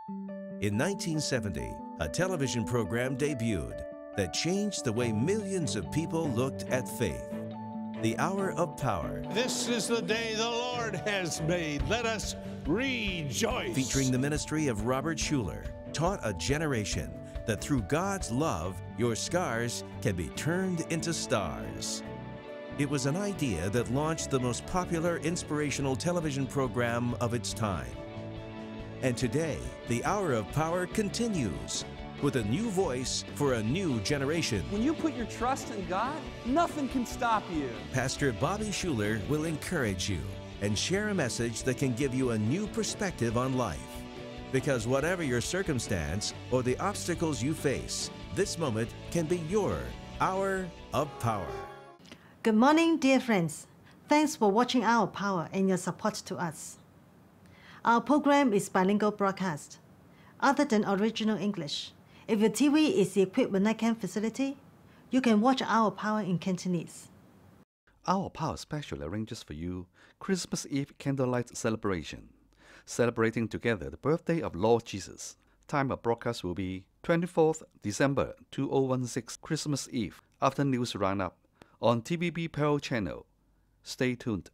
In 1970, a television program debuted that changed the way millions of people looked at faith. The Hour of Power. This is the day the Lord has made. Let us rejoice. Featuring the ministry of Robert Schuller, taught a generation that through God's love, your scars can be turned into stars. It was an idea that launched the most popular inspirational television program of its time. And today, the Hour of Power continues with a new voice for a new generation. When you put your trust in God, nothing can stop you. Pastor Bobby Schuller will encourage you and share a message that can give you a new perspective on life. Because whatever your circumstance or the obstacles you face, this moment can be your Hour of Power. Good morning, dear friends. Thanks for watching Hour of Power and your support to us. Our program is bilingual broadcast. Other than original English, if your TV is equipped with night cam facility, you can watch Hour of Power in Cantonese. Hour of Power special arranges for you Christmas Eve candlelight celebration, celebrating together the birthday of Lord Jesus. Time of broadcast will be 24th December 2016, Christmas Eve, after news roundup on TVB Pearl Channel. Stay tuned.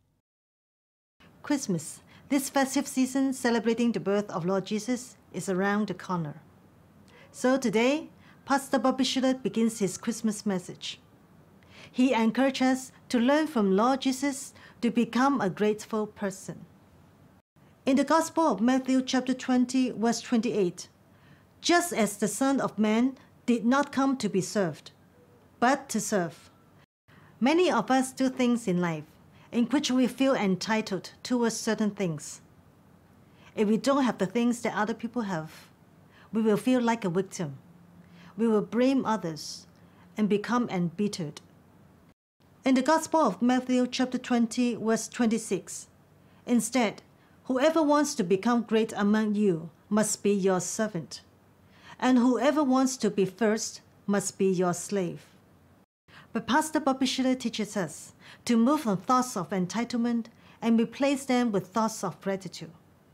Christmas, this festive season celebrating the birth of Lord Jesus, is around the corner. So today, Pastor Bobby Schuller begins his Christmas message. He encourages us to learn from Lord Jesus to become a grateful person. In the Gospel of Matthew chapter 20, verse 28, just as the Son of Man did not come to be served, but to serve. Many of us do things in life in which we feel entitled towards certain things. If we don't have the things that other people have, we will feel like a victim. We will blame others and become embittered. In the Gospel of Matthew chapter 20, verse 26, instead, whoever wants to become great among you must be your servant, and whoever wants to be first must be your slave. But Pastor Bobby Schuller teaches us to move from thoughts of entitlement and replace them with thoughts of gratitude.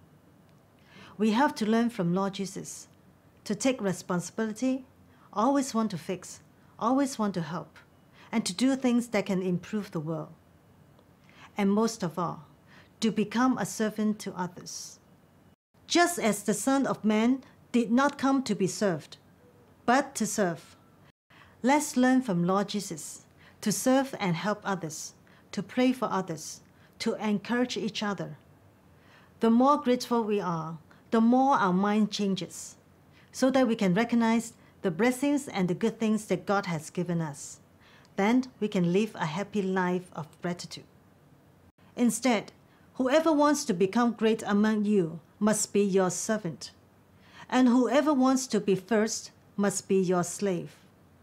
We have to learn from Lord Jesus to take responsibility, always want to fix, always want to help, and to do things that can improve the world. And most of all, to become a servant to others. Just as the Son of Man did not come to be served, but to serve. Let's learn from Lord Jesus to serve and help others, to pray for others, to encourage each other. The more grateful we are, the more our mind changes, so that we can recognize the blessings and the good things that God has given us. Then we can live a happy life of gratitude. Instead, whoever wants to become great among you must be your servant, and whoever wants to be first must be your slave.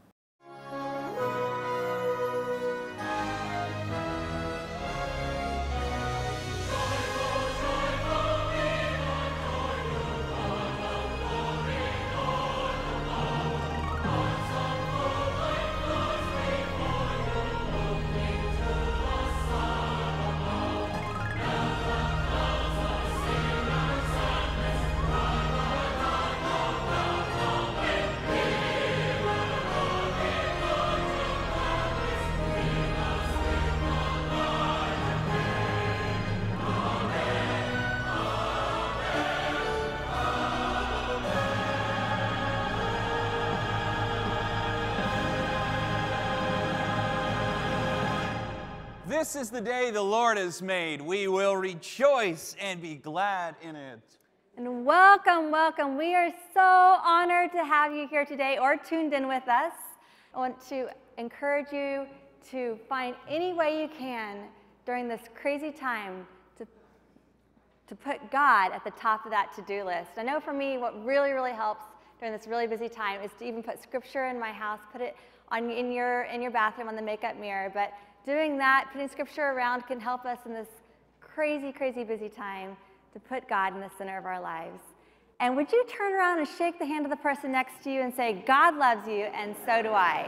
This is the day the Lord has made. We will rejoice and be glad in it. And welcome, welcome. We are so honored to have you here today or tuned in with us. I want to encourage you to find any way you can during this crazy time to put God at the top of that to-do list. I know for me, what really, really helps during this really busy time is to even put scripture in my house, put it in your bathroom on the makeup mirror. But doing that, putting scripture around can help us in this crazy, crazy busy time to put God in the center of our lives. And would you turn around and shake the hand of the person next to you and say, God loves you, and so do I.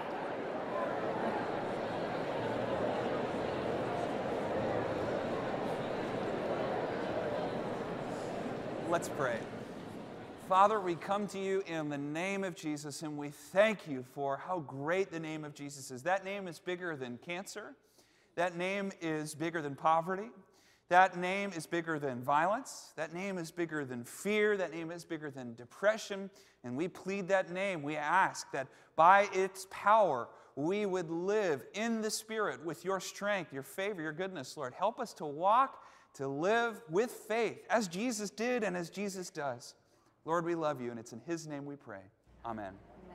Let's pray. Father, we come to you in the name of Jesus, and we thank you for how great the name of Jesus is. That name is bigger than cancer. That name is bigger than poverty. That name is bigger than violence. That name is bigger than fear. That name is bigger than depression. And we plead that name. We ask that by its power, we would live in the Spirit with your strength, your favor, your goodness, Lord. Help us to walk, to live with faith, as Jesus did and as Jesus does. Lord, we love you, and it's in his name we pray. Amen.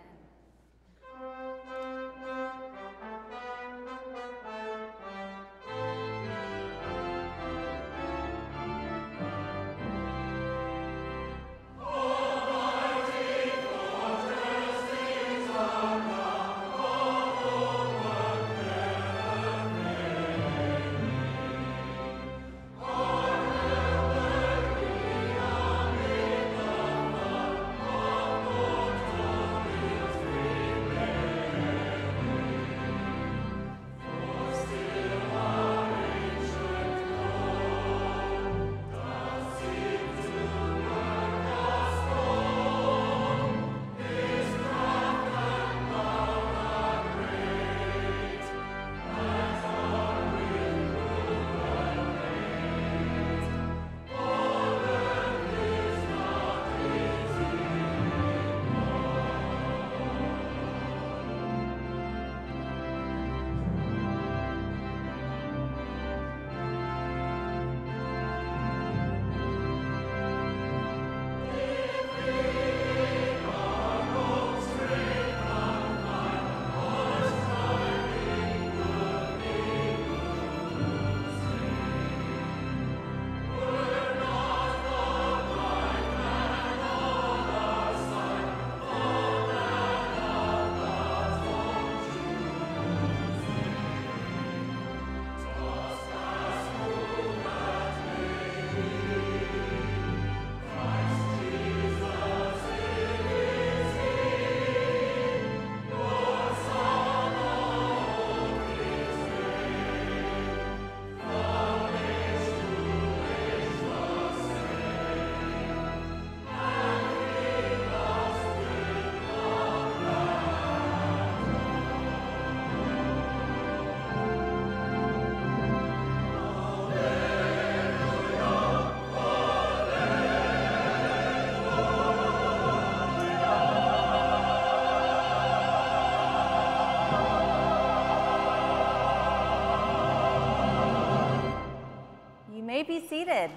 May be seated.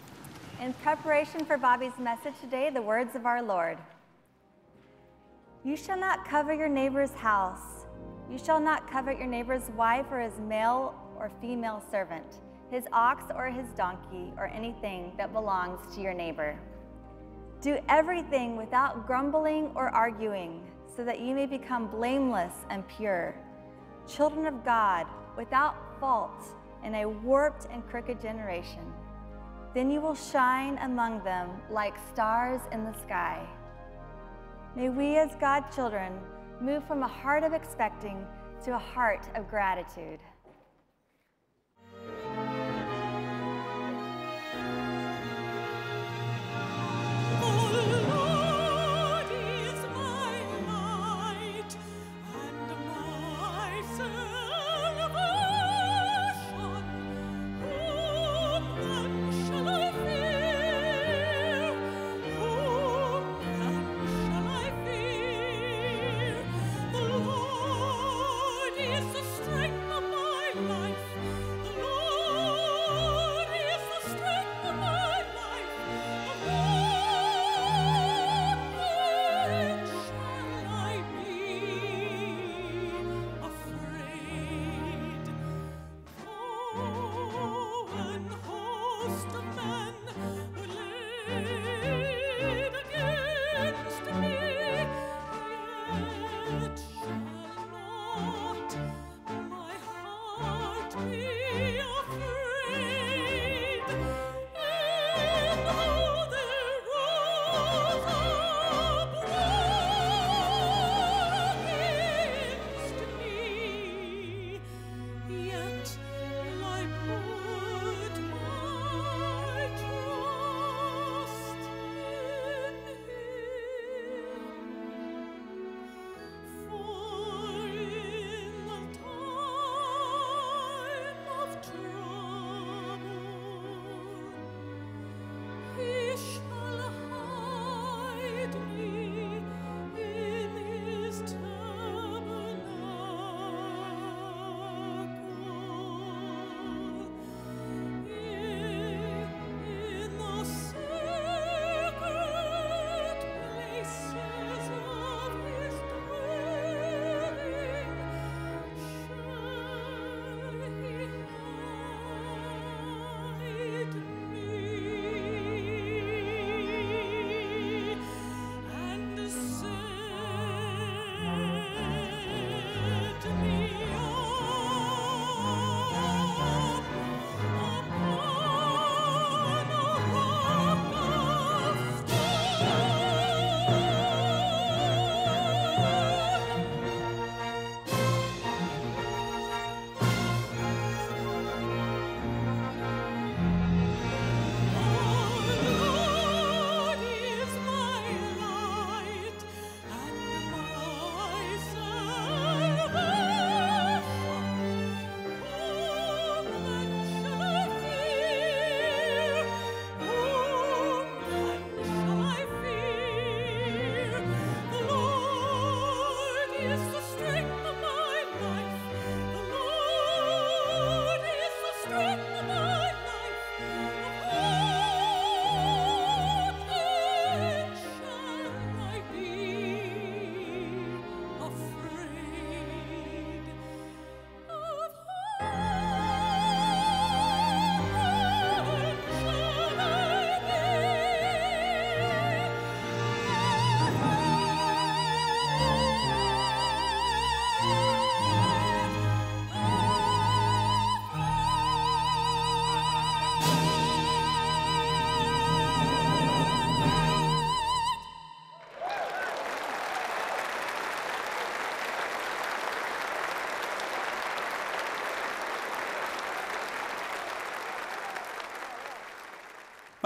In preparation for Bobby's message today, the words of our Lord. You shall not covet your neighbor's house. You shall not covet your neighbor's wife or his male or female servant, his ox or his donkey, or anything that belongs to your neighbor. Do everything without grumbling or arguing, so that you may become blameless and pure, children of God, without fault, in a warped and crooked generation. Then you will shine among them like stars in the sky. May we as God's children move from a heart of expecting to a heart of gratitude. Strength of my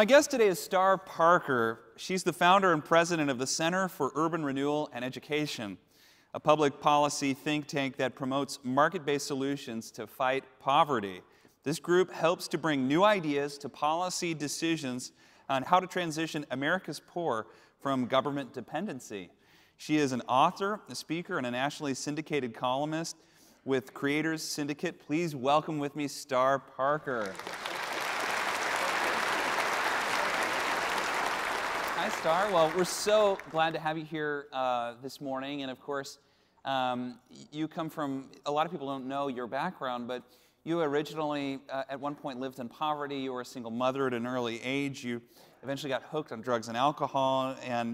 My guest today is Star Parker. She's the founder and president of the Center for Urban Renewal and Education, a public policy think tank that promotes market-based solutions to fight poverty. This group helps to bring new ideas to policy decisions on how to transition America's poor from government dependency. She is an author, a speaker, and a nationally syndicated columnist with Creators Syndicate. Please welcome with me Star Parker. Hi, Star. Well, we're so glad to have you here this morning. And of course, you come from, a lot of people don't know your background, but you originally, at one point, lived in poverty. You were a single mother at an early age. You eventually got hooked on drugs and alcohol. And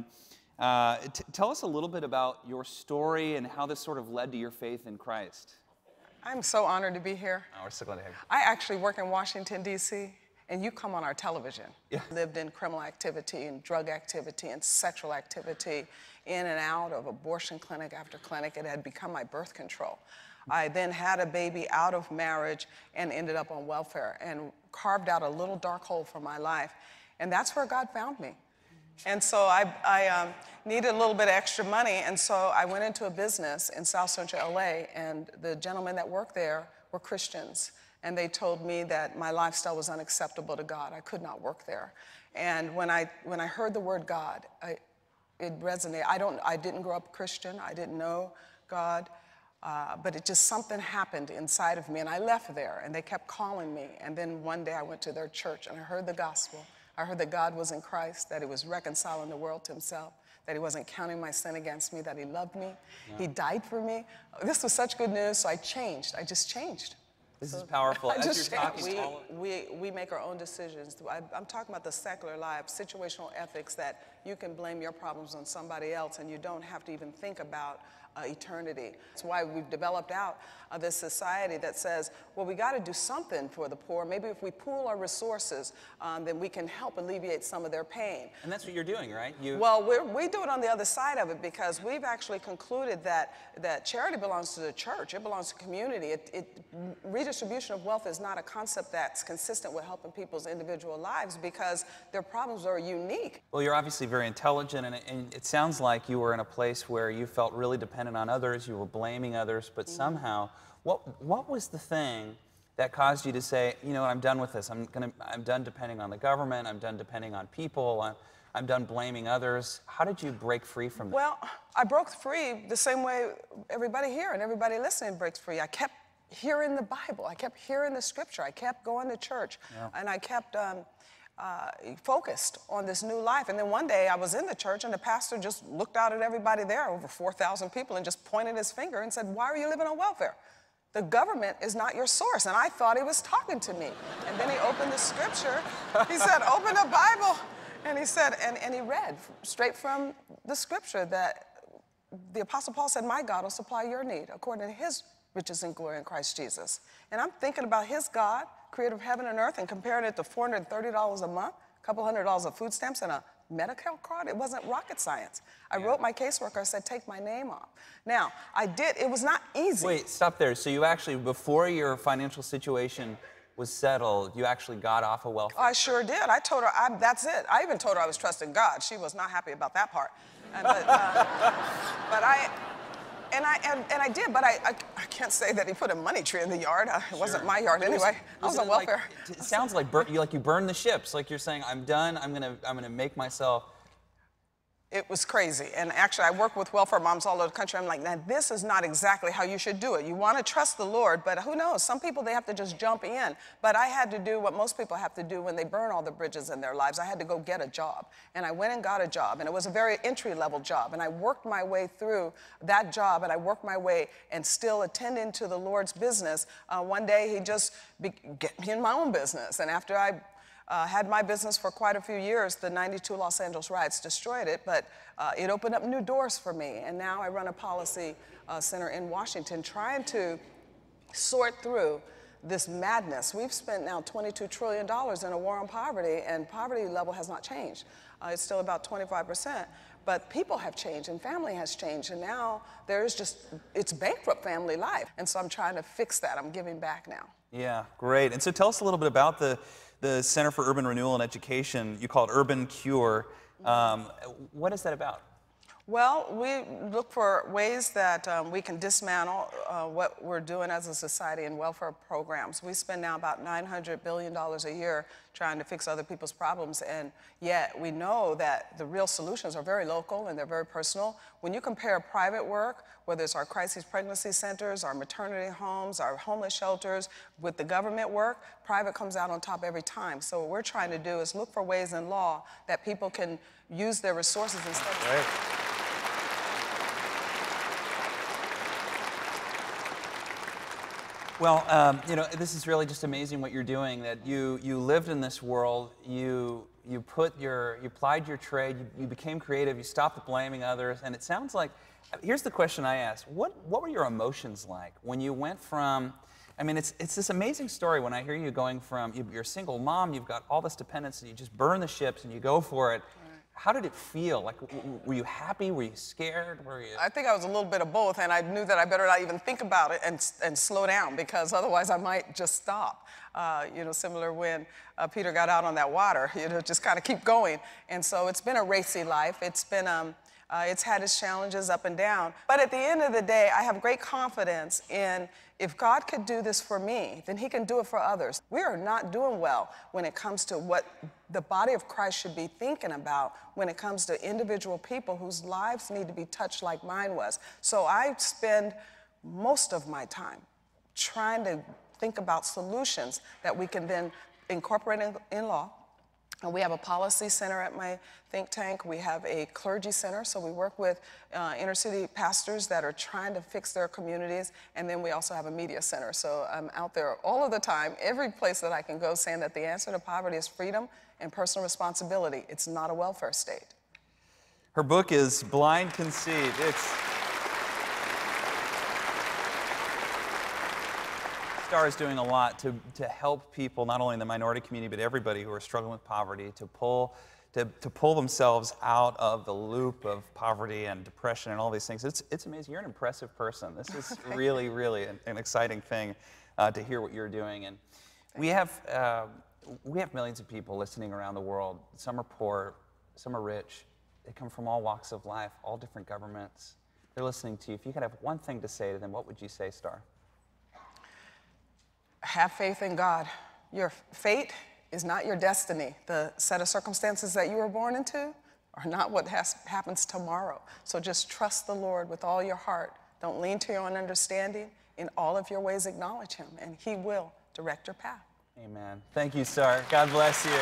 tell us a little bit about your story and how this sort of led to your faith in Christ. I'm so honored to be here. Oh, we're so glad to have you. I actually work in Washington, D.C., and you come on our television. Yeah. Lived in criminal activity and drug activity and sexual activity, in and out of abortion clinic after clinic. It had become my birth control. I then had a baby out of marriage and ended up on welfare and carved out a little dark hole for my life. And that's where God found me. And so I needed a little bit of extra money, and so I went into a business in South Central LA, and the gentlemen that worked there were Christians. And they told me that my lifestyle was unacceptable to God. I could not work there. And when I heard the word God, it resonated. I didn't grow up Christian. I didn't know God. But it just, something happened inside of me. And I left there, and they kept calling me. And then one day I went to their church, and I heard the gospel. I heard that God was in Christ, that he was reconciling the world to himself, that he wasn't counting my sin against me, that he loved me. Yeah. He died for me. This was such good news, so I changed. I just changed. This is powerful. As you're talking, we make our own decisions. I'm talking about the secular life, situational ethics, that you can blame your problems on somebody else and you don't have to even think about eternity. That's why we've developed out this society that says, well, we got to do something for the poor. Maybe if we pool our resources, then we can help alleviate some of their pain. And that's what you're doing, right? Well, we do it on the other side of it, because we've actually concluded that charity belongs to the church. It belongs to community. Redistribution of wealth is not a concept that's consistent with helping people's individual lives, because their problems are unique. Well, you're obviously very intelligent, and it sounds like you were in a place where you felt really dependent on others, you were blaming others, but somehow, what was the thing that caused you to say, you know what, I'm done with this. I'm done depending on the government, I'm done depending on people, I'm done blaming others. How did you break free from that? Well, I broke free the same way everybody here and everybody listening breaks free. I kept hearing the Bible, I kept hearing the scripture, I kept going to church, and I kept focused on this new life. And then one day I was in the church, and the pastor just looked out at everybody there, over 4,000 people, and just pointed his finger and said, why are you living on welfare? The government is not your source. And I thought he was talking to me. And then he opened the scripture. He said, open the Bible. And he said, and he read straight from the scripture that the Apostle Paul said, my God will supply your need according to his riches and glory in Christ Jesus. And I'm thinking about his God, creator of heaven and earth, and comparing it to $430 a month, a couple $100 of food stamps, and a Medicare card. It wasn't rocket science. I wrote my caseworker, I said, take my name off. Now, I did. It was not easy. Wait, stop there. So you actually, before your financial situation was settled, you actually got off of welfare? I sure did. I told her, that's it. I even told her I was trusting God. She was not happy about that part. And I did, but I can't say that he put a money tree in the yard. It wasn't my yard anyway. I was on welfare. It sounds like you burned the ships. Like you're saying, I'm done. I'm gonna make myself. It was crazy. And actually, I work with welfare moms all over the country. I'm like, now, this is not exactly how you should do it. You want to trust the Lord, but who knows? Some people, they have to just jump in. But I had to do what most people have to do when they burn all the bridges in their lives. I had to go get a job. And I went and got a job. And it was a very entry-level job. And I worked my way through that job. And I worked my way and still attending to the Lord's business. One day, he just get me in my own business. And after I had my business for quite a few years. The 92 Los Angeles riots destroyed it, but it opened up new doors for me. And now I run a policy center in Washington trying to sort through this madness. We've spent now $22 trillion in a war on poverty, and poverty level has not changed. It's still about 25%. But people have changed, and family has changed, and now there's just, it's bankrupt family life. And so I'm trying to fix that. I'm giving back now. Yeah, great. And so tell us a little bit about the the Center for Urban Renewal and Education. You call it Urban Cure. What is that about? Well, we look for ways that we can dismantle what we're doing as a society in welfare programs. We spend now about $900 billion a year trying to fix other people's problems, and yet we know that the real solutions are very local and they're very personal. When you compare private work, whether it's our crisis pregnancy centers, our maternity homes, our homeless shelters, with the government work, private comes out on top every time. So what we're trying to do is look for ways in law that people can use their resources instead of... Right. Well, you know, this is really just amazing what you're doing, that you lived in this world, you applied your trade, you became creative, you stopped blaming others, and it sounds like, here's the question I asked, what were your emotions like when you went from, I mean, it's this amazing story when I hear you going from, you're a single mom, you've got all this dependence, and you just burn the ships and you go for it. How did it feel? Like, were you happy? Were you scared? Were you... I think I was a little bit of both, and I knew that I better not even think about it and slow down, because otherwise I might just stop. You know, similar when Peter got out on that water, you know, just kind of keep going. And so it's been a racy life. It's been, it's had its challenges up and down. But at the end of the day, I have great confidence in, if God could do this for me, then he can do it for others. We are not doing well when it comes to what the body of Christ should be thinking about when it comes to individual people whose lives need to be touched like mine was. So I spend most of my time trying to think about solutions that we can then incorporate in law. And we have a policy center at my think tank. We have a clergy center, so we work with inner city pastors that are trying to fix their communities. And then we also have a media center. So I'm out there all of the time, every place that I can go, saying that the answer to poverty is freedom and personal responsibility. It's not a welfare state. Her book is Blind Conceit. Star is doing a lot to help people, not only in the minority community, but everybody who are struggling with poverty, to pull themselves out of the loop of poverty and depression and all these things. It's amazing. You're an impressive person. This is really, really an exciting thing to hear what you're doing. And we have millions of people listening around the world. Some are poor, some are rich. They come from all walks of life, all different governments. They're listening to you. If you could have one thing to say to them, what would you say, Star? Have faith in God. Your fate is not your destiny. The set of circumstances that you were born into are not what happens tomorrow. So just trust the Lord with all your heart. Don't lean to your own understanding. In all of your ways, acknowledge him, and he will direct your path. Amen. Thank you, Star. God bless you.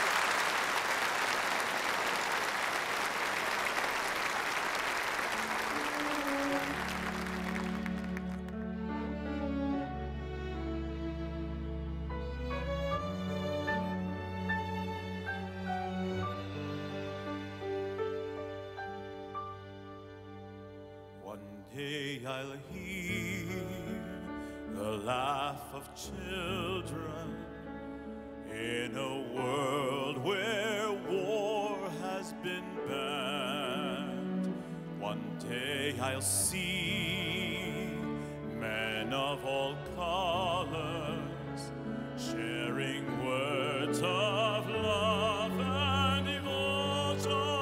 I'll hear the laugh of children in a world where war has been banned. One day I'll see men of all colors sharing words of love and devotion.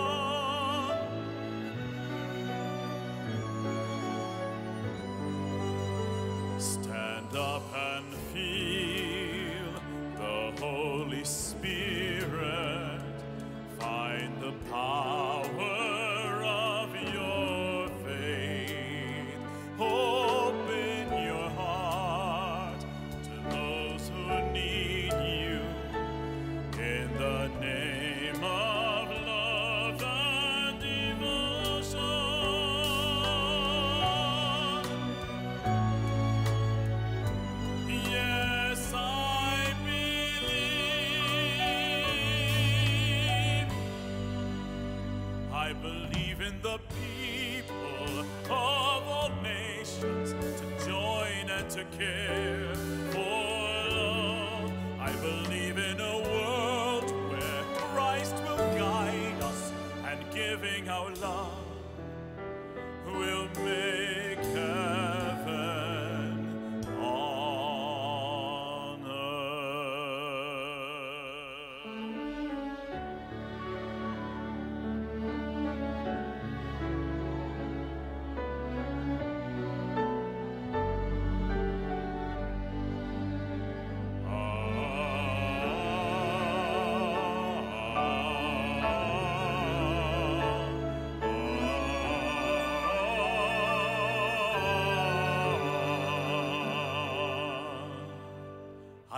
Stand up and feel the Holy Spirit. Find the power of your faith. Open your heart to those who need you. In the name of love and devotion. Yes, I believe in the people of all nations to join and to care for love. I believe in a world where Christ will guide us, and giving our love will make heaven on earth.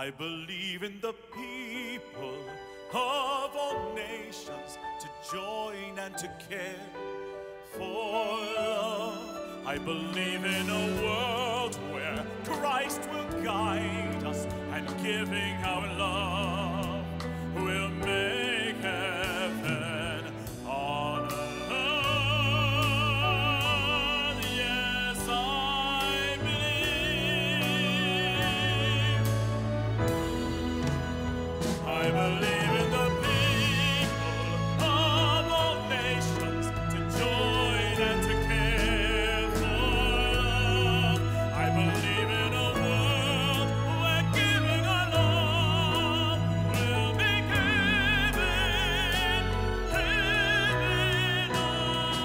I believe in the people of all nations to join and to care for love. I believe in a world where Christ will guide us, and giving our love will make heaven on earth. Yes, I believe. I believe in the people of all nations to join and to care for love. I believe in a world where giving our love will make heaven, heaven on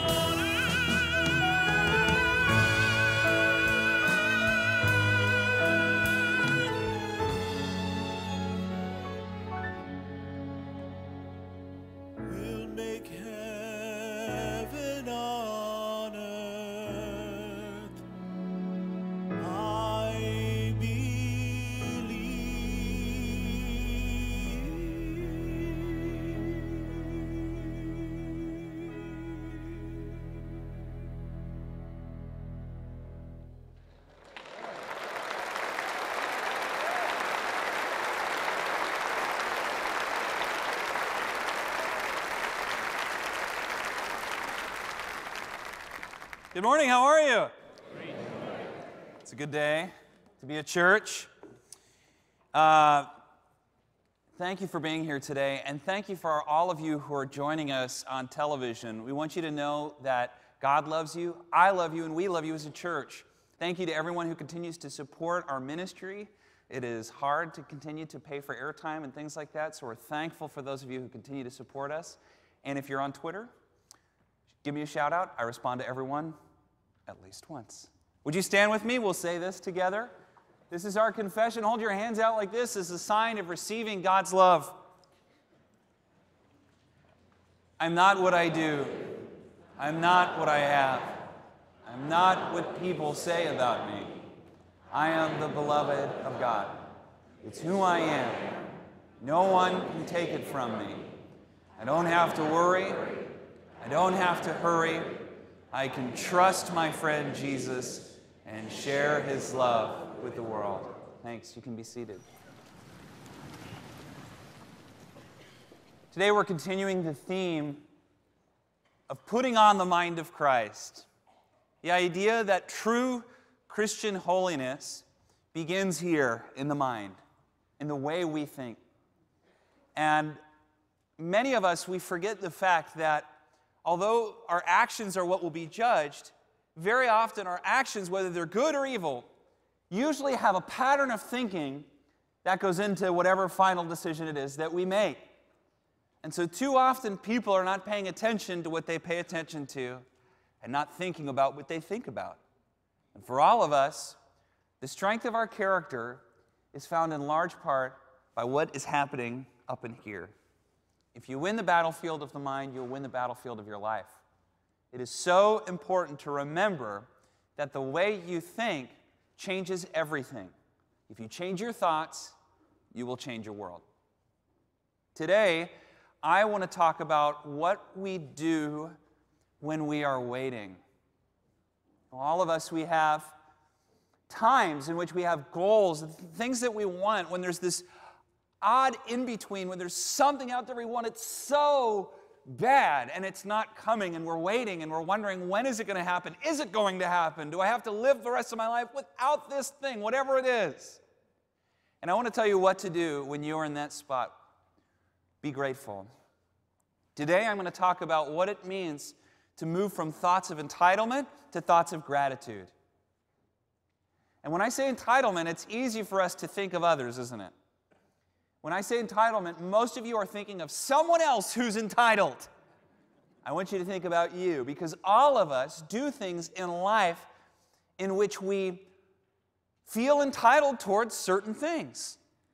earth. We'll make heaven on earth. I believe. Good morning, how are you? It's a good day to be at church. Thank you for being here today, and thank you for all of you who are joining us on television. We want you to know that God loves you, I love you, and we love you as a church. Thank you to everyone who continues to support our ministry. It is hard to continue to pay for airtime and things like that, so we're thankful for those of you who continue to support us. And if you're on Twitter, give me a shout out. I respond to everyone at least once. Would you stand with me? We'll say this together. This is our confession. Hold your hands out like this as a sign of receiving God's love. I'm not what I do. I'm not what I have. I'm not what people say about me. I am the beloved of God. It's who I am. No one can take it from me. I don't have to worry. I don't have to hurry. I can trust my friend Jesus and share his love with the world. Thanks. You can be seated. Today we're continuing the theme of putting on the mind of Christ. The idea that true Christian holiness begins here in the mind, in the way we think. And many of us, we forget the fact that although our actions are what will be judged, very often our actions, whether they're good or evil, usually have a pattern of thinking that goes into whatever final decision it is that we make. And so too often people are not paying attention to what they pay attention to and not thinking about what they think about. And for all of us, the strength of our character is found in large part by what is happening up in here. If you win the battlefield of the mind, you'll win the battlefield of your life. It is so important to remember that the way you think changes everything. If you change your thoughts, you will change your world. Today, I want to talk about what we do when we are waiting. All of us, we have times in which we have goals, things that we want, when there's this odd in-between, when there's something out there we want it so bad and it's not coming, and we're waiting and we're wondering, when is it going to happen? Is it going to happen? Do I have to live the rest of my life without this thing, whatever it is? And I want to tell you what to do when you're in that spot. Be grateful. Today I'm going to talk about what it means to move from thoughts of entitlement to thoughts of gratitude. And when I say entitlement, it's easy for us to think of others, isn't it? When I say entitlement, most of you are thinking of someone else who's entitled. I want you to think about you, because all of us do things in life in which we feel entitled towards certain things.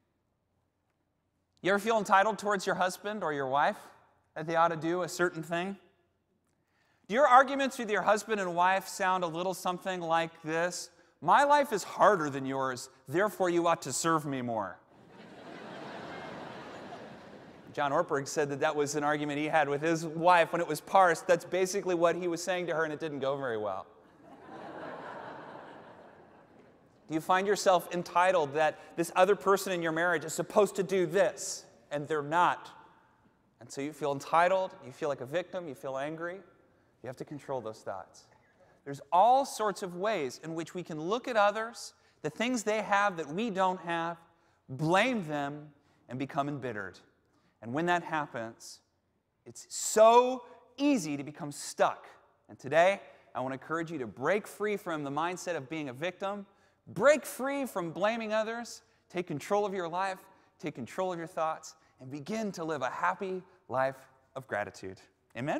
You ever feel entitled towards your husband or your wife that they ought to do a certain thing? Do your arguments with your husband and wife sound a little something like this? My life is harder than yours, therefore you ought to serve me more. John Ortberg said that that was an argument he had with his wife when it was parsed. That's basically what he was saying to her, and it didn't go very well. Do you find yourself entitled that this other person in your marriage is supposed to do this, and they're not? And so you feel entitled, you feel like a victim, you feel angry. You have to control those thoughts. There's all sorts of ways in which we can look at others, the things they have that we don't have, blame them, and become embittered. And when that happens, it's so easy to become stuck. And today, I want to encourage you to break free from the mindset of being a victim, break free from blaming others, take control of your life, take control of your thoughts, and begin to live a happy life of gratitude. Amen?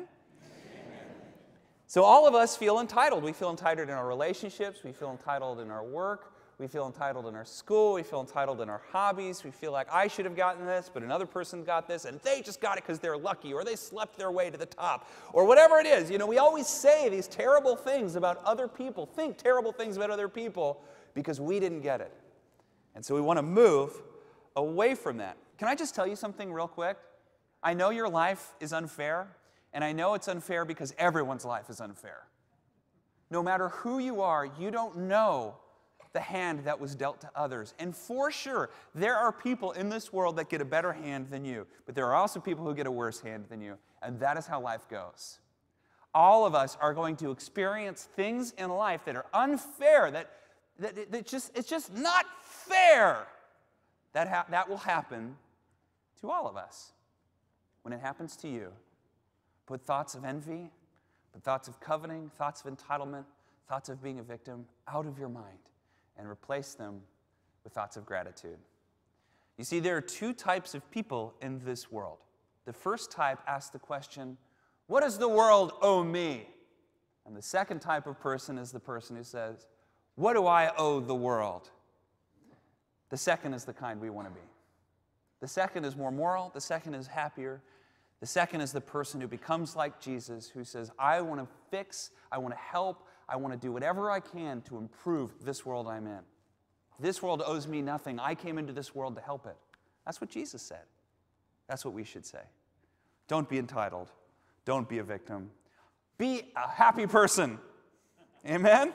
So all of us feel entitled. We feel entitled in our relationships. We feel entitled in our work. We feel entitled in our school. We feel entitled in our hobbies. We feel like I should have gotten this, but another person got this, and they just got it because they're lucky, or they slept their way to the top, or whatever it is. You know, we always say these terrible things about other people, think terrible things about other people because we didn't get it. And so we want to move away from that. Can I just tell you something real quick? I know your life is unfair. And I know it's unfair because everyone's life is unfair. No matter who you are, you don't know the hand that was dealt to others. And for sure, there are people in this world that get a better hand than you. But there are also people who get a worse hand than you. And that is how life goes. All of us are going to experience things in life that are unfair, it's just not fair. That will happen to all of us. When it happens to you, put thoughts of envy, put thoughts of coveting, thoughts of entitlement, thoughts of being a victim out of your mind and replace them with thoughts of gratitude. You see, there are two types of people in this world. The first type asks the question, what does the world owe me? And the second type of person is the person who says, what do I owe the world? The second is the kind we want to be. The second is more moral. The second is happier. The second is the person who becomes like Jesus, who says, I want to fix, I want to help, I want to do whatever I can to improve this world I'm in. This world owes me nothing. I came into this world to help it. That's what Jesus said. That's what we should say. Don't be entitled. Don't be a victim. Be a happy person. Amen?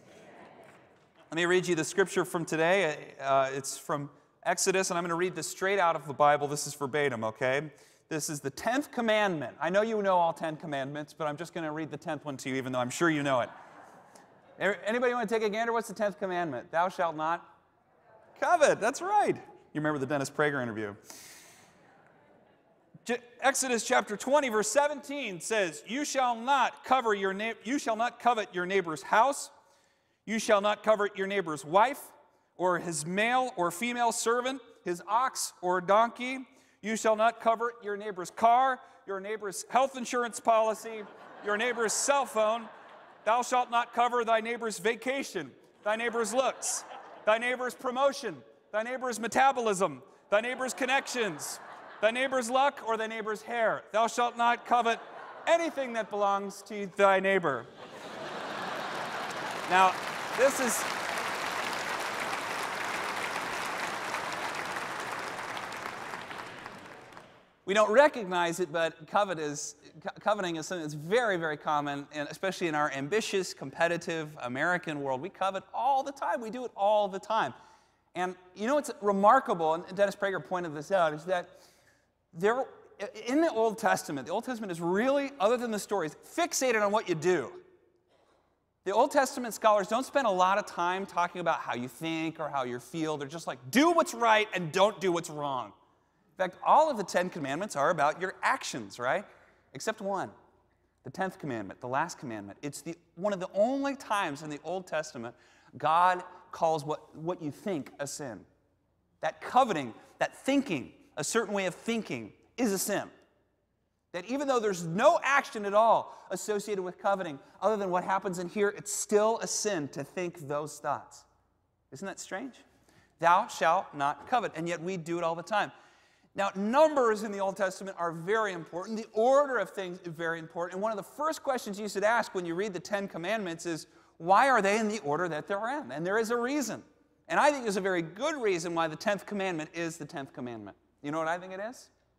Let me read you the scripture from today. It's from Exodus, and I'm going to read this straight out of the Bible. This is verbatim, okay? This is the 10th commandment. I know you know all 10 commandments, but I'm just going to read the 10th one to you, even though I'm sure you know it. Anybody want to take a gander? What's the 10th commandment? Thou shalt not covet. That's right. You remember the Dennis Prager interview. Exodus chapter 20, verse 17 says, You shall not covet your neighbor's house. You shall not covet your neighbor's wife, or his male or female servant, his ox or donkey. You shall not covet your neighbor's car, your neighbor's health insurance policy, your neighbor's cell phone. Thou shalt not covet thy neighbor's vacation, thy neighbor's looks, thy neighbor's promotion, thy neighbor's metabolism, thy neighbor's connections, thy neighbor's luck, or thy neighbor's hair. Thou shalt not covet anything that belongs to thy neighbor. Now, this is... We don't recognize it, but coveting is something that's very, very common, and especially in our ambitious, competitive American world. We covet all the time. We do it all the time. And you know what's remarkable, and Dennis Prager pointed this out, is that in the Old Testament is really, other than the stories, fixated on what you do. The Old Testament scholars don't spend a lot of time talking about how you think or how you feel. They're just like, do what's right and don't do what's wrong. In fact, all of the 10 commandments are about your actions, right? Except one, the 10th commandment, the last commandment. It's one of the only times in the Old Testament God calls what you think a sin. That coveting, that thinking, a certain way of thinking is a sin. That even though there's no action at all associated with coveting, other than what happens in here, it's still a sin to think those thoughts. Isn't that strange? Thou shalt not covet, and yet we do it all the time. Now, numbers in the Old Testament are very important. The order of things is very important. And one of the first questions you should ask when you read the 10 Commandments is, why are they in the order that they're in? And there is a reason. And I think there's a very good reason why the 10th commandment is the 10th commandment. You know what I think it is?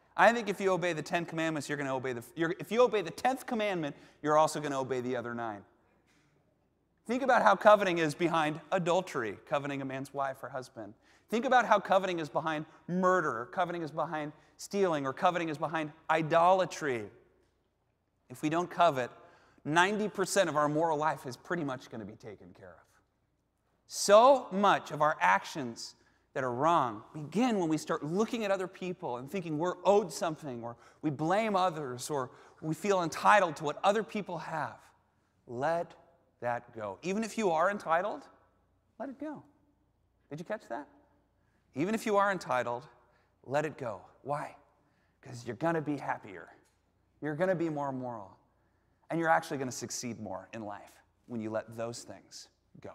I think if you obey the 10 commandments, you're going to obey if you obey the 10th commandment, you're also going to obey the other 9. Think about how coveting is behind adultery, coveting a man's wife or husband. Think about how coveting is behind murder, or coveting is behind stealing, or coveting is behind idolatry. If we don't covet, 90% of our moral life is pretty much going to be taken care of. So much of our actions that are wrong begin when we start looking at other people and thinking we're owed something, or we blame others, or we feel entitled to what other people have. Let that go. Even if you are entitled, let it go. Did you catch that? Even if you are entitled, let it go. Why? Because you're going to be happier. You're going to be more moral. And you're actually going to succeed more in life when you let those things go.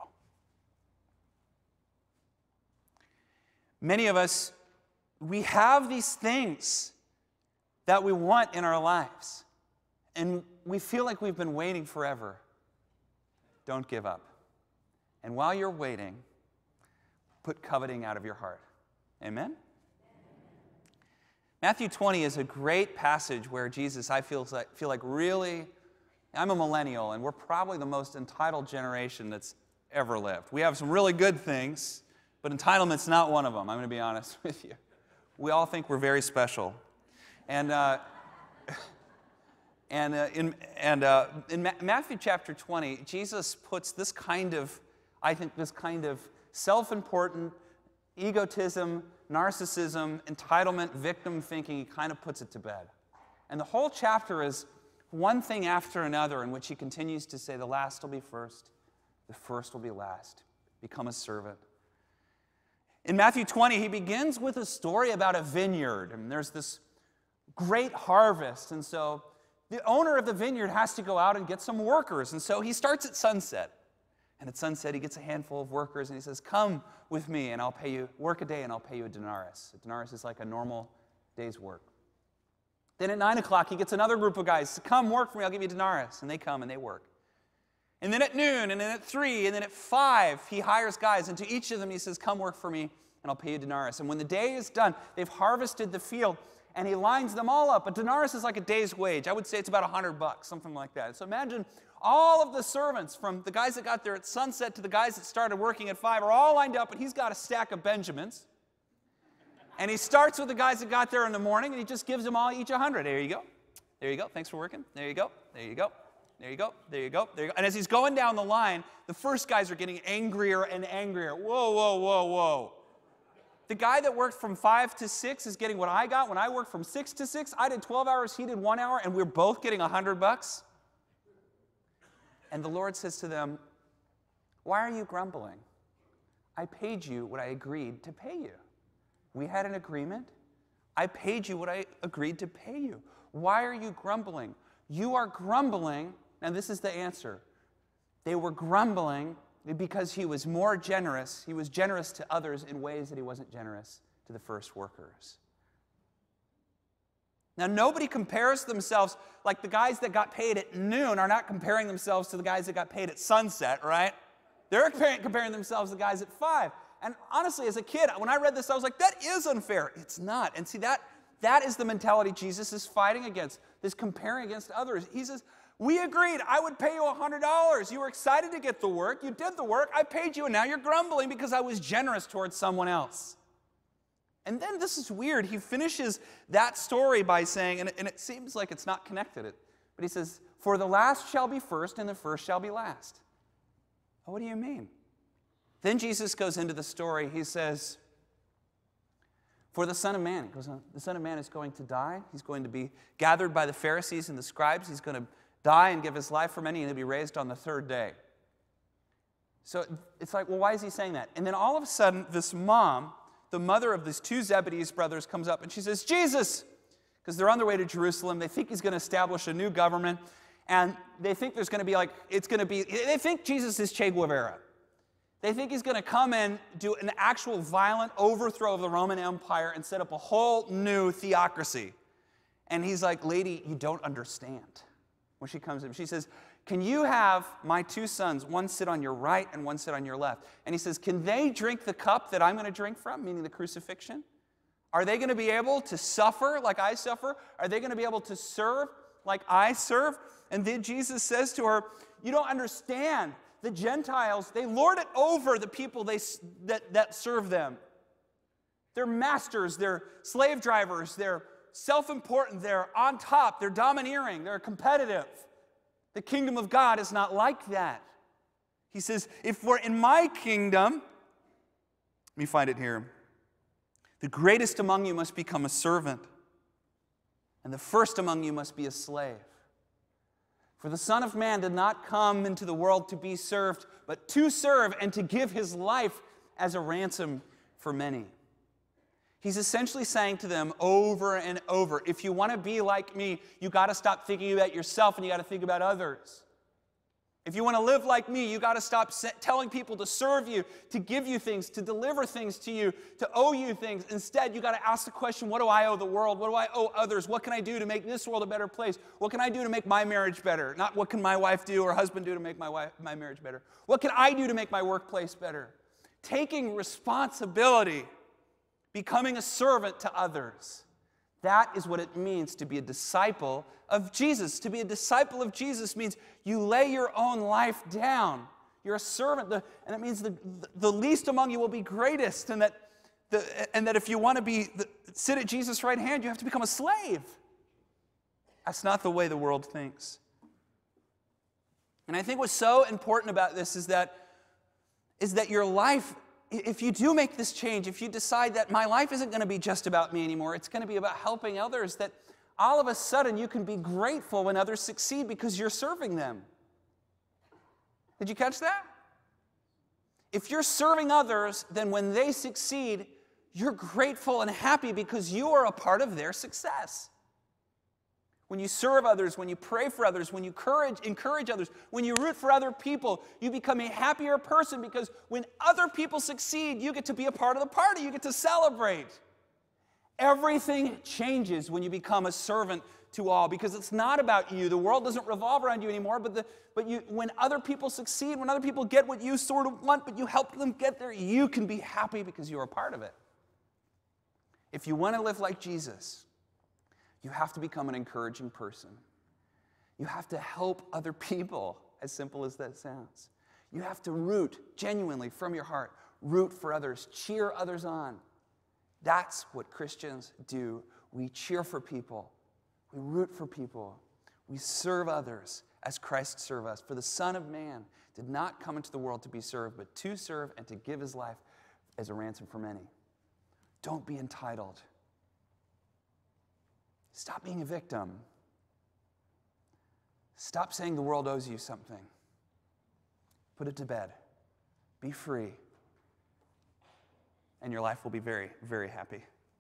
Many of us, we have these things that we want in our lives, and we feel like we've been waiting forever. Don't give up. And while you're waiting, put coveting out of your heart. Amen? Matthew 20 is a great passage where Jesus, I feel like really, I'm a millennial, and we're probably the most entitled generation that's ever lived. We have some really good things, but entitlement's not one of them, I'm going to be honest with you. We all think we're very special. And in Matthew chapter 20, Jesus puts this kind of self-important egotism, narcissism, entitlement, victim thinking, he kind of puts it to bed. And the whole chapter is one thing after another in which he continues to say, the last will be first, the first will be last. Become a servant. In Matthew 20, he begins with a story about a vineyard, and there's this great harvest, and so the owner of the vineyard has to go out and get some workers, and so he starts at sunset. And at sunset, he gets a handful of workers, and he says, come with me, and I'll pay you, work a day, and I'll pay you a denarius. A denarius is like a normal day's work. Then at 9 o'clock, he gets another group of guys, come work for me, I'll give you a denarius. And they come, and they work. And then at noon, and then at 3, and then at 5, he hires guys, and to each of them he says, come work for me, and I'll pay you a denarius. And when the day is done, they've harvested the field, and he lines them all up. A denarius is like a day's wage. I would say it's about $100, something like that. So imagine all of the servants, from the guys that got there at sunset to the guys that started working at 5, are all lined up, and he's got a stack of Benjamins. And he starts with the guys that got there in the morning, and he just gives them all each 100. There you go. There you go. Thanks for working. There you go. There you go. There you go. There you go. There you go. And as he's going down the line, the first guys are getting angrier and angrier. Whoa, whoa, whoa, whoa. The guy that worked from 5 to 6 is getting what I got. When I worked from 6 to 6, I did 12 hours, he did 1 hour, and we're both getting $100. And the Lord says to them, why are you grumbling? I paid you what I agreed to pay you. We had an agreement. I paid you what I agreed to pay you. Why are you grumbling? You are grumbling, and this is the answer. They were grumbling because he was more generous. He was generous to others in ways that he wasn't generous to the first workers. Now, nobody compares themselves, like the guys that got paid at noon are not comparing themselves to the guys that got paid at sunset, right? They're comparing themselves to the guys at 5. And honestly, as a kid, when I read this, I was like, that is unfair. It's not. And see, that is the mentality Jesus is fighting against, this comparing against others. He says, we agreed I would pay you $100. You were excited to get the work. You did the work. I paid you, and now you're grumbling because I was generous towards someone else. And then this is weird. He finishes that story by saying, and it seems like it's not connected, but he says, for the last shall be first, and the first shall be last. Oh, what do you mean? Then Jesus goes into the story. He says, for the Son of Man, the Son of Man is going to die. He's going to be gathered by the Pharisees and the scribes. He's going to die and give his life for many, and he'll be raised on the 3rd day. So it's like, well, why is he saying that? And then all of a sudden, this mom, the mother of these 2 Zebedee's brothers, comes up and she says, Jesus, because they're on their way to Jerusalem. They think he's going to establish a new government, and they think there's going to be they think Jesus is Che Guevara. They think he's going to come and do an actual violent overthrow of the Roman Empire and set up a whole new theocracy. And he's like, lady, you don't understand. When she comes in, she says, can you have my 2 sons, one sit on your right and one sit on your left? And he says, can they drink the cup that I'm going to drink from, meaning the crucifixion? Are they going to be able to suffer like I suffer? Are they going to be able to serve like I serve? And then Jesus says to her, you don't understand. The Gentiles, they lord it over the people that serve them. They're masters, they're slave drivers, they're self-important, they're on top, they're domineering, they're competitive. The kingdom of God is not like that. He says, if we're in my kingdom, let me find it here. The greatest among you must become a servant, and the first among you must be a slave. For the Son of Man did not come into the world to be served, but to serve and to give his life as a ransom for many. He's essentially saying to them over and over, if you want to be like me, you got to stop thinking about yourself and you got to think about others. If you want to live like me, you got to stop telling people to serve you, to give you things, to deliver things to you, to owe you things. Instead, you got to ask the question, what do I owe the world? What do I owe others? What can I do to make this world a better place? What can I do to make my marriage better? Not what can my wife do or husband do to make my marriage better. What can I do to make my workplace better? Taking responsibility, becoming a servant to others. That is what it means to be a disciple of Jesus. To be a disciple of Jesus means you lay your own life down. You're a servant, and it means the least among you will be greatest, and that if you want to sit at Jesus' right hand, you have to become a slave. That's not the way the world thinks. And I think what's so important about this is that your life, if you do make this change, if you decide that my life isn't going to be just about me anymore, it's going to be about helping others, that all of a sudden you can be grateful when others succeed because you're serving them. Did you catch that? If you're serving others, then when they succeed, you're grateful and happy because you are a part of their success. When you serve others, when you pray for others, when you encourage others, when you root for other people, you become a happier person because when other people succeed, you get to be a part of the party. You get to celebrate. Everything changes when you become a servant to all because it's not about you. The world doesn't revolve around you anymore, when other people succeed, when other people get what you sort of want, but you help them get there, you can be happy because you're a part of it. If you want to live like Jesus, you have to become an encouraging person. You have to help other people, as simple as that sounds. You have to root genuinely from your heart, root for others, cheer others on. That's what Christians do. We cheer for people. We root for people. We serve others as Christ served us. For the Son of Man did not come into the world to be served, but to serve and to give his life as a ransom for many. Don't be entitled. Stop being a victim. Stop saying the world owes you something. Put it to bed. Be free. And your life will be very, very happy.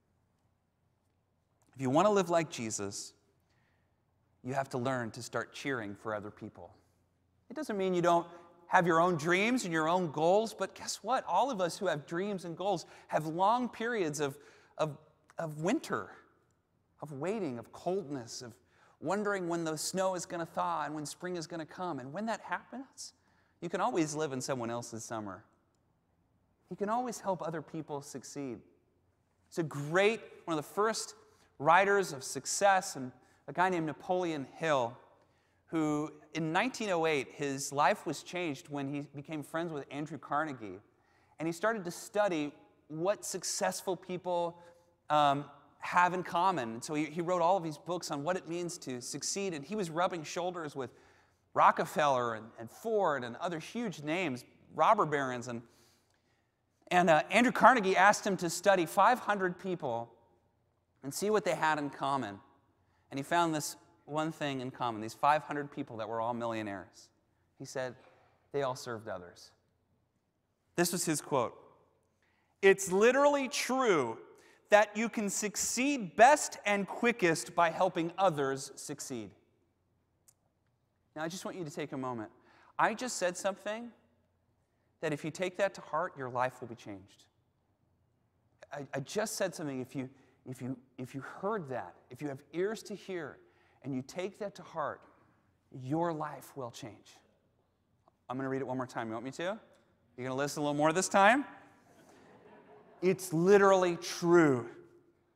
If you want to live like Jesus, you have to learn to start cheering for other people. It doesn't mean you don't have your own dreams and your own goals, but guess what? All of us who have dreams and goals have long periods of winter, of waiting, of coldness, of wondering when the snow is going to thaw and when spring is going to come. And when that happens, you can always live in someone else's summer. You can always help other people succeed. It's one of the first writers of success, and a guy named Napoleon Hill, who in 1908, his life was changed when he became friends with Andrew Carnegie. And he started to study what successful people have in common. And so he wrote all of these books on what it means to succeed. And he was rubbing shoulders with Rockefeller and Ford and other huge names, robber barons. And Andrew Carnegie asked him to study 500 people and see what they had in common. And he found this one thing in common, these 500 people that were all millionaires. He said, they all served others. This was his quote. "It's literally true that you can succeed best and quickest by helping others succeed." Now, I just want you to take a moment. I just said something that if you take that to heart, your life will be changed. I just said something, if you heard that, if you have ears to hear, and you take that to heart, your life will change. I'm going to read it one more time. You want me to? You're going to listen a little more this time? It's literally true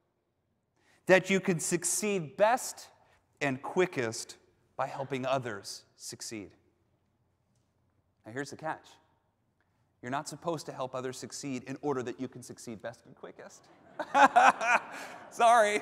that you can succeed best and quickest by helping others succeed. Now here's the catch. You're not supposed to help others succeed in order that you can succeed best and quickest. Sorry.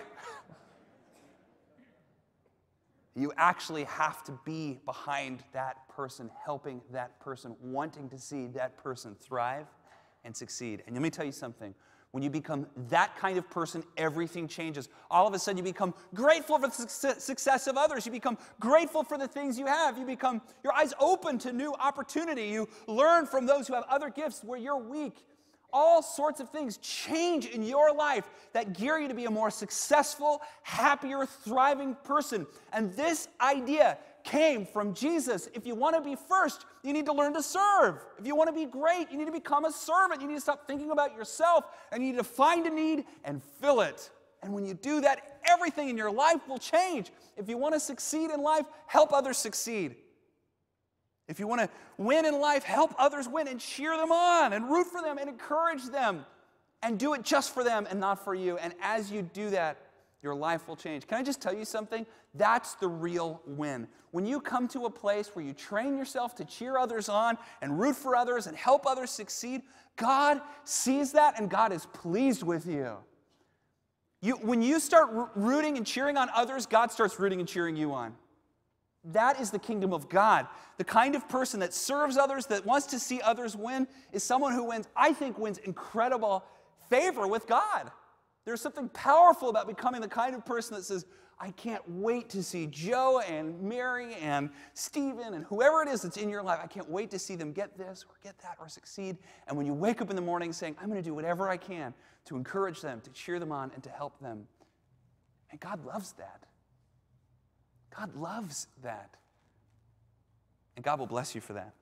You actually have to be behind that person, helping that person, wanting to see that person thrive and succeed. And let me tell you something. When you become that kind of person, everything changes. All of a sudden, you become grateful for the success of others. You become grateful for the things you have. You become, your eyes open to new opportunity. You learn from those who have other gifts where you're weak. All sorts of things change in your life that gear you to be a more successful, happier, thriving person. And this idea came from Jesus. If you want to be first, you need to learn to serve. If you want to be great, you need to become a servant. You need to stop thinking about yourself, and you need to find a need and fill it. And when you do that, everything in your life will change. If you want to succeed in life, help others succeed. If you want to win in life, help others win and cheer them on and root for them and encourage them and do it just for them and not for you. And as you do that, your life will change. Can I just tell you something? That's the real win. When you come to a place where you train yourself to cheer others on and root for others and help others succeed, God sees that and God is pleased with you. When you start rooting and cheering on others, God starts rooting and cheering you on. That is the kingdom of God. The kind of person that serves others, that wants to see others win, is someone who wins incredible favor with God. There's something powerful about becoming the kind of person that says, I can't wait to see Joe and Mary and Stephen and whoever it is that's in your life. I can't wait to see them get this or get that or succeed. And when you wake up in the morning saying, I'm going to do whatever I can to encourage them, to cheer them on, and to help them. And God loves that. God loves that. And God will bless you for that.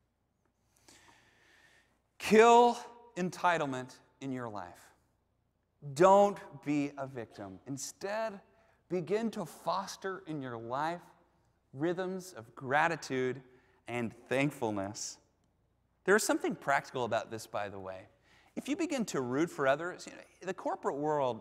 Kill entitlement in your life. Don't be a victim. Instead, begin to foster in your life rhythms of gratitude and thankfulness. There's something practical about this, by the way. If you begin to root for others, the corporate world,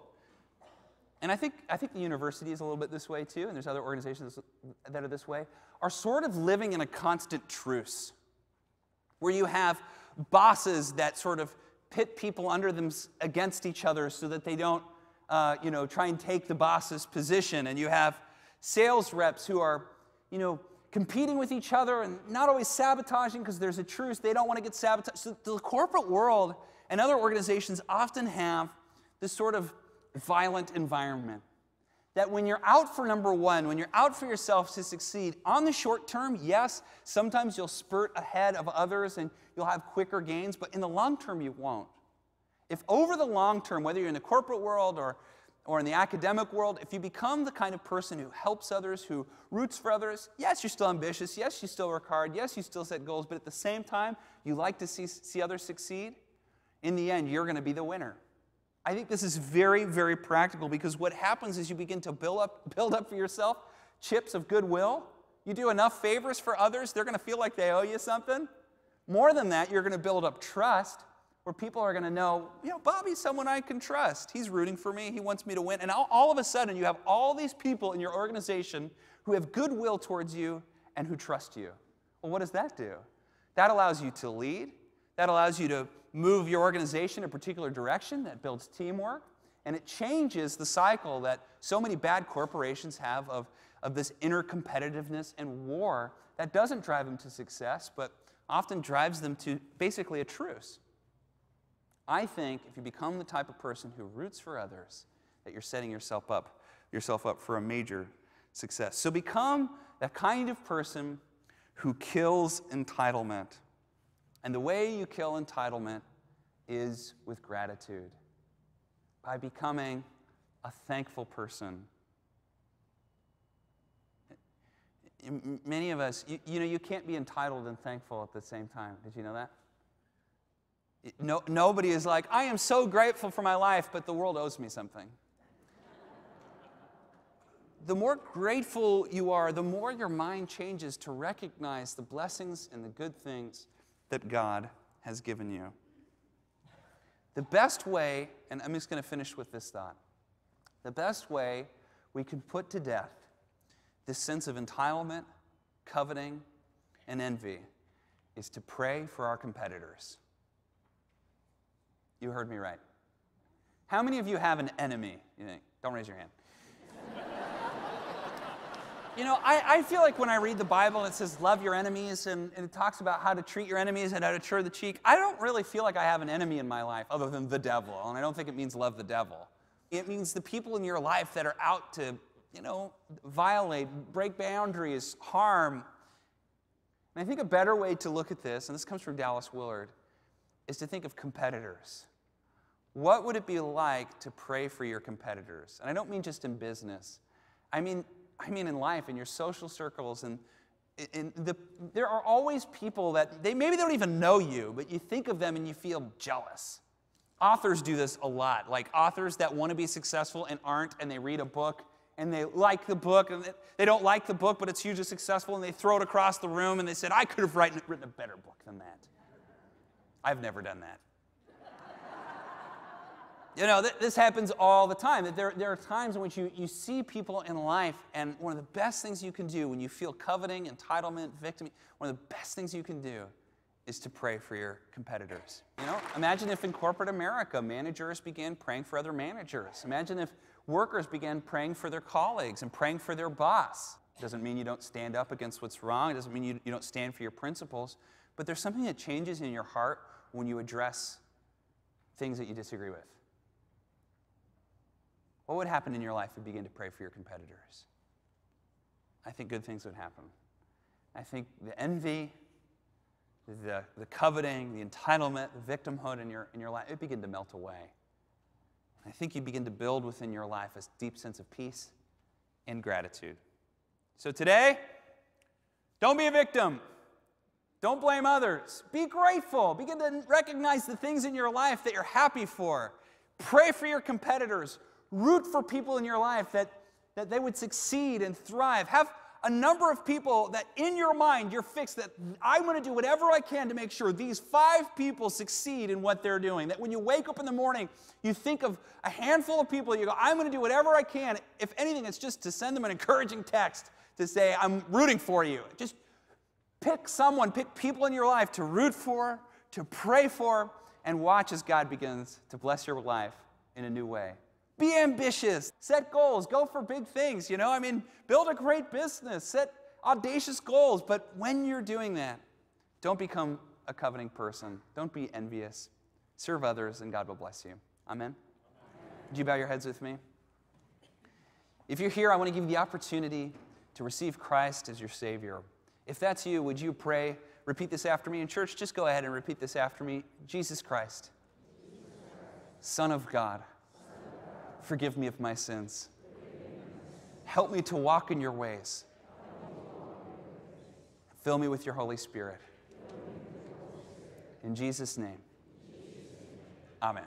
and I think the university is a little bit this way too, and there's other organizations that are this way, are sort of living in a constant truce, where you have bosses that sort of pit people under them against each other so that they don't, try and take the boss's position, and you have sales reps who are, competing with each other and not always sabotaging because there's a truce. They don't want to get sabotaged. So the corporate world and other organizations often have this sort of violent environment. That when you're out for number one, when you're out for yourself to succeed, on the short term, yes, sometimes you'll spurt ahead of others and you'll have quicker gains, but in the long term, you won't. If over the long term, whether you're in the corporate world or in the academic world, if you become the kind of person who helps others, who roots for others, yes, you're still ambitious, yes, you still work hard, yes, you still set goals, but at the same time, you like to see others succeed, in the end, you're going to be the winner. I think this is very, very practical because what happens is you begin to build up for yourself chips of goodwill. You do enough favors for others, they're going to feel like they owe you something. More than that, you're going to build up trust where people are going to know, Bobby's someone I can trust. He's rooting for me. He wants me to win. And all of a sudden, you have all these people in your organization who have goodwill towards you and who trust you. Well, what does that do? That allows you to lead. That allows you to move your organization in a particular direction. That builds teamwork. And it changes the cycle that so many bad corporations have of this inner competitiveness and war that doesn't drive them to success, but often drives them to basically a truce. I think if you become the type of person who roots for others, that you're setting yourself up for a major success. So become that kind of person who kills entitlement. And the way you kill entitlement is with gratitude, by becoming a thankful person. Many of us, you can't be entitled and thankful at the same time. Did you know that? Nobody is like, I am so grateful for my life, but the world owes me something. The more grateful you are, the more your mind changes to recognize the blessings and the good things that God has given you. The best way, and I'm just going to finish with this thought. The best way we can put to death this sense of entitlement, coveting, and envy is to pray for our competitors. You heard me right. How many of you have an enemy, you think? Don't raise your hand. You know, I feel like when I read the Bible and it says love your enemies and it talks about how to treat your enemies and how to turn the cheek, I don't really feel like I have an enemy in my life other than the devil. And I don't think it means love the devil. It means the people in your life that are out to, you know, violate, break boundaries, harm. And I think a better way to look at this, and this comes from Dallas Willard, is to think of competitors. What would it be like to pray for your competitors? And I don't mean just in business. I mean in life, in your social circles, and there are always people that maybe they don't even know you, but you think of them and you feel jealous. Authors do this a lot, like authors that want to be successful and aren't, and they read a book and they like the book, and they don't like the book, but it's hugely successful, and they throw it across the room and they said, I could have written a better book than that. I've never done that. You know, this happens all the time. There are times in which you see people in life, and one of the best things you can do when you feel coveting, entitlement, victim, one of the best things you can do is to pray for your competitors. You know, imagine if in corporate America, managers began praying for other managers. Imagine if workers began praying for their colleagues and praying for their boss. It doesn't mean you don't stand up against what's wrong. It doesn't mean you don't stand for your principles. But there's something that changes in your heart when you address things that you disagree with. What would happen in your life if you begin to pray for your competitors? I think good things would happen. I think the envy, the coveting, the entitlement, the victimhood in your life, it would begin to melt away. I think you begin to build within your life a deep sense of peace and gratitude. So today, don't be a victim. Don't blame others. Be grateful. Begin to recognize the things in your life that you're happy for. Pray for your competitors. Root for people in your life that they would succeed and thrive. Have a number of people that in your mind you're fixed that I'm going to do whatever I can to make sure these 5 people succeed in what they're doing. That when you wake up in the morning, you think of a handful of people, you go, I'm going to do whatever I can. If anything, it's just to send them an encouraging text to say, I'm rooting for you. Just pick people in your life to root for, to pray for, and watch as God begins to bless your life in a new way. Be ambitious. Set goals. Go for big things, you know? I mean, build a great business. Set audacious goals. But when you're doing that, don't become a coveting person. Don't be envious. Serve others, and God will bless you. Amen? Would you bow your heads with me? If you're here, I want to give you the opportunity to receive Christ as your Savior. If that's you, would you pray, repeat this after me? In church, just go ahead and repeat this after me. Jesus Christ, Son of God, forgive me of my sins. Help me to walk in your ways. Fill me with your Holy Spirit. In Jesus' name, amen.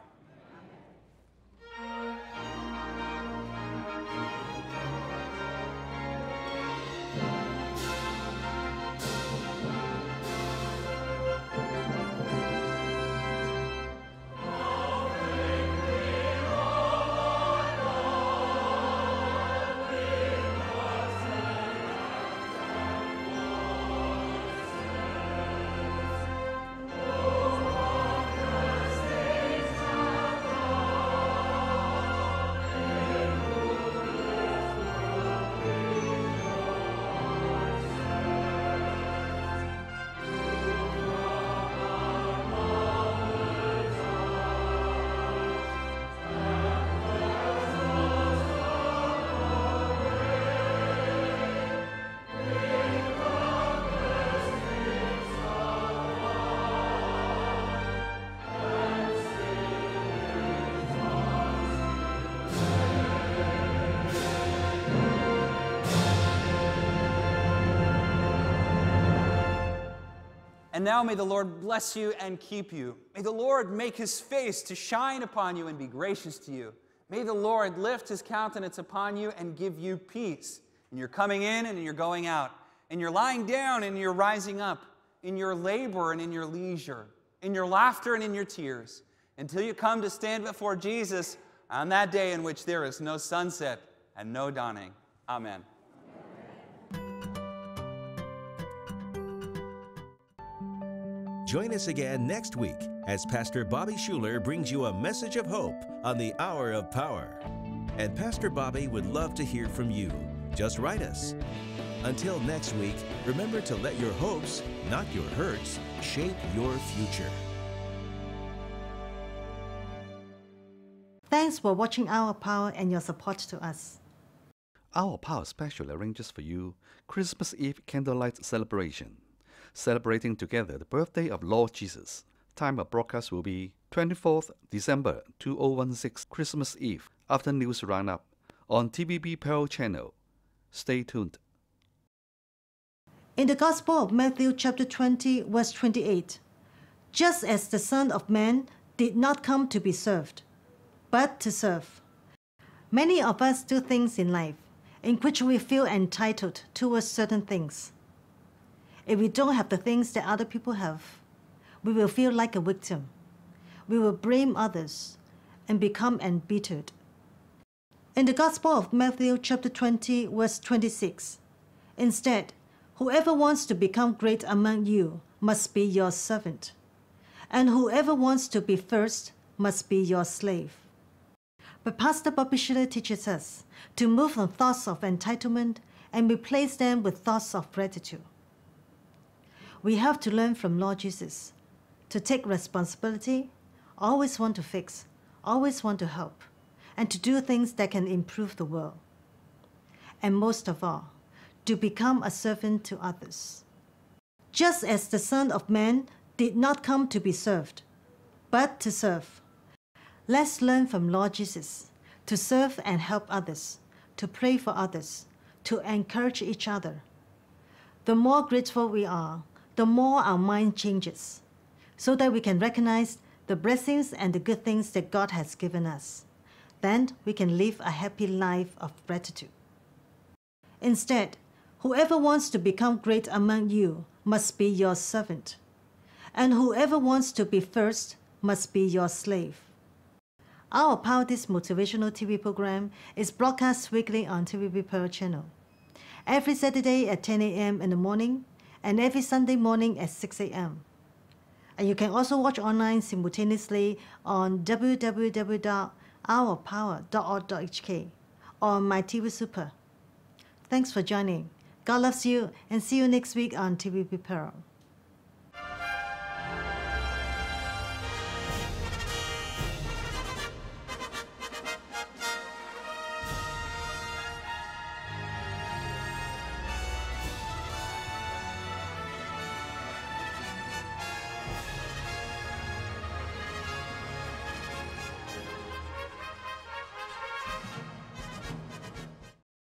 And now may the Lord bless you and keep you. May the Lord make his face to shine upon you and be gracious to you. May the Lord lift his countenance upon you and give you peace in your coming in and in your going out, in your lying down and in your rising up, in your labor and in your leisure, in your laughter and in your tears, until you come to stand before Jesus on that day in which there is no sunset and no dawning. Amen. Join us again next week as Pastor Bobby Schuler brings you a message of hope on the Hour of Power. And Pastor Bobby would love to hear from you. Just write us. Until next week, remember to let your hopes, not your hurts, shape your future. Thanks for watching Our Power and your support to us. Our Power special arranges for you Christmas Eve candlelight celebration, celebrating together the birthday of Lord Jesus. Time of broadcast will be 24th December 2016, Christmas Eve, after news roundup on TVB Pearl Channel. Stay tuned. In the Gospel of Matthew chapter 20, verse 28, just as the Son of Man did not come to be served, but to serve. Many of us do things in life in which we feel entitled towards certain things. If we don't have the things that other people have, we will feel like a victim. We will blame others and become embittered. In the Gospel of Matthew chapter 20, verse 26, instead, whoever wants to become great among you must be your servant, and whoever wants to be first must be your slave. But Pastor Bobby Schuler teaches us to move from thoughts of entitlement and replace them with thoughts of gratitude. We have to learn from Lord Jesus to take responsibility, always want to fix, always want to help, and to do things that can improve the world. And most of all, to become a servant to others. Just as the Son of Man did not come to be served, but to serve. Let's learn from Lord Jesus to serve and help others, to pray for others, to encourage each other. The more grateful we are, the more our mind changes, so that we can recognize the blessings and the good things that God has given us. Then we can live a happy life of gratitude. Instead, whoever wants to become great among you must be your servant, and whoever wants to be first must be your slave. Our Power, this motivational TV program, is broadcast weekly on TVB Pearl Channel, every Saturday at 10 a.m. in the morning and every Sunday morning at 6 a.m. And you can also watch online simultaneously on www.ourpower.org.hk or on My TV Super. Thanks for joining. God loves you, and see you next week on TVB Pearl.